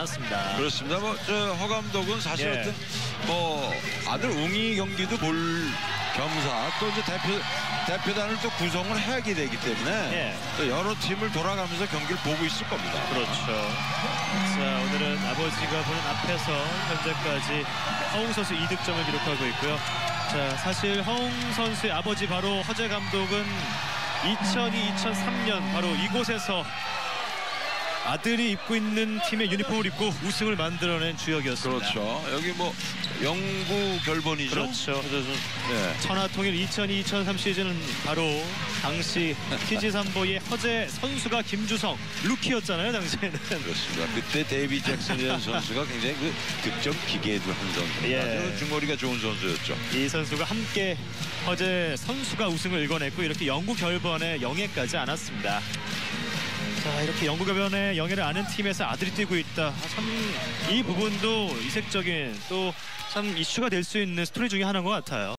않았습니다. 그렇습니다. 저 허 감독은 사실 예. 어떤 아들 웅이 경기도 볼 겸사 또 이제 대표단을 또 구성을 하게 되기 때문에 예. 또 여러 팀을 돌아가면서 경기를 보고 있을 겁니다. 그렇죠. 자, 오늘은 아버지가 보는 앞에서 현재까지 허웅 선수 2득점을 기록하고 있고요. 자, 사실 허웅 선수의 아버지 바로 허재 감독은 2002-2003년 바로 이곳에서 아들이 입고 있는 팀의 유니폼을 입고 우승을 만들어낸 주역이었습니다. 그렇죠. 여기 영구 결번이죠. 그렇죠. 네. 천하통일 2002-2003 시즌은 바로 당시 TG 삼보의 허재 선수가 김주성 루키였잖아요, 당시에는. 그렇습니다. 그때 데이비 잭슨이라는 선수가 굉장히 그 득점 기계도 한 선수입니다. 예. 중거리가 좋은 선수였죠. 이 선수가 함께 허재 선수가 우승을 일궈냈고 이렇게 영구 결번의 영예까지 안았습니다. 자, 이렇게 영구 결번의 영예를 아는 팀에서 아들이 뛰고 있다. 참 이 부분도 이색적인 또 참 이슈가 될 수 있는 스토리 중에 하나인 것 같아요.